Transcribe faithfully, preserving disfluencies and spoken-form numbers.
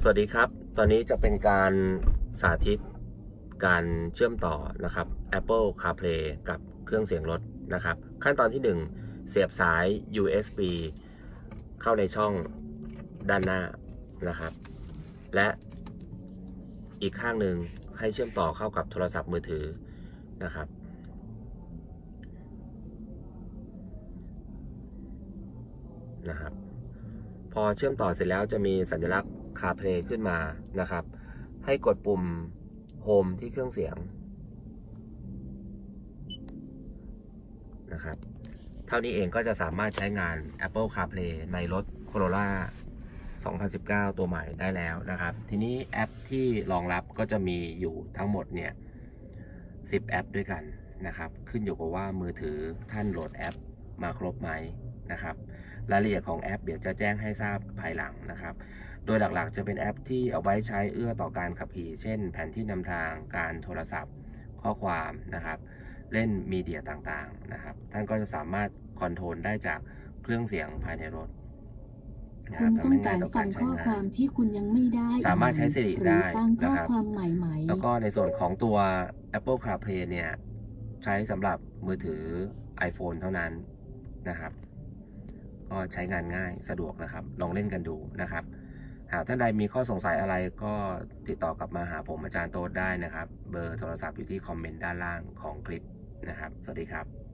วัสดีครับตอนนี้จะเป็นการสาธิตการเชื่อมต่อนะครับ Apple CarPlay กับเครื่องเสียงรถนะครับขั้นตอนที่หนึ่งเสียบสาย ยู เอส บี เข้าในช่องด้านหน้านะครับและอีกข้างหนึ่งให้เชื่อมต่อเข้ากับโทรศัพท์มือถือนะครับนะครับพอเชื่อมต่อเสร็จแล้วจะมีสัญลักษณ์ CarPlay ขึ้นมานะครับให้กดปุ่ม Home ที่เครื่องเสียงนะครับเท่านี้เองก็จะสามารถใช้งาน Apple CarPlay ในรถ Corolla สองพันสิบเก้า ตัวใหม่ได้แล้วนะครับทีนี้แอปที่รองรับก็จะมีอยู่ทั้งหมดเนี่ยสิบแอปด้วยกันนะครับขึ้นอยู่กับว่ามือถือท่านโหลดแอปมาครบไหมนะครับรายละเอียดของแอปเดี๋ยวจะแจ้งให้ทราบภายหลังนะครับโดยหลักๆจะเป็นแอปที่เอาไว้ใช้เอื้อต่อการขับขี่เช่นแผนที่นำทางการโทรศัพท์ข้อความนะครับเล่นมีเดียต่างๆนะครับท่านก็จะสามารถคอนโทรลได้จากเครื่องเสียงภายในรถคุณต้องการฟังข้อความที่คุณยังไม่ได้สามารถใช้ Siri ได้สร้างข้อนะครับความใหม่ๆแล้วก็ในส่วนของตัว Apple CarPlay เนี่ยใช้สำหรับมือถือ iPhone เท่านั้นนะครับก็ใช้งานง่ายสะดวกนะครับลองเล่นกันดูนะครับหากท่านใดมีข้อสงสัยอะไรก็ติดต่อกลับมาหาผมอาจารย์โต๊ดได้นะครับเบอร์โทรศัพท์อยู่ที่คอมเมนต์ด้านล่างของคลิปนะครับสวัสดีครับ